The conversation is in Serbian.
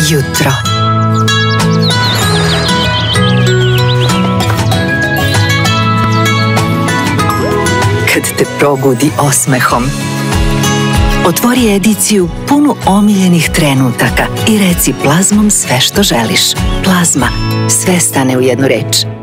jutro. Kad te probudi osmehom. Otvori ediciju punu omiljenih trenutaka i reci Plazmom sve što želiš. Plazma, sve stane u jednu reč.